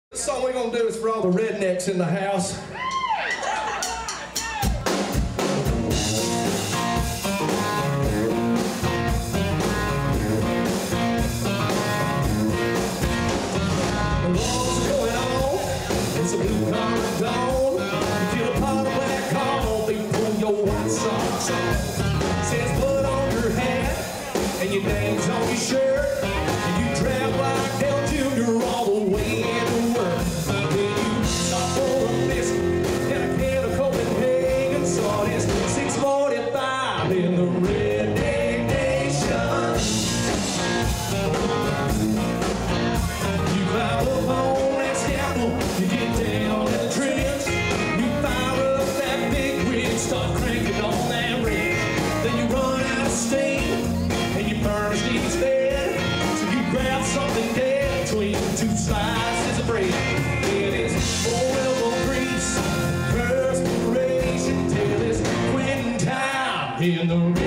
The song we're gonna do is for all the rednecks in the house. The walls are going on, it's a blue collar dawn. You feel a pot of black coffee, pull your white socks on. Says blood on your hat, and your name's on your shirt. And you drive like Dale Jr. all the way to work. Then you stop for a biscuit and a can of Copenhagen. So it's 6:45 in the Redneck Nation. You climb up on that scaffold, you get down in the trench. You fire up that big rig, start cranking on that rig. Then you run out of steam and you burn Steve's bed. So you grab something dead between two slices of bread. It is forever grease, perspiration till it's quitting time in the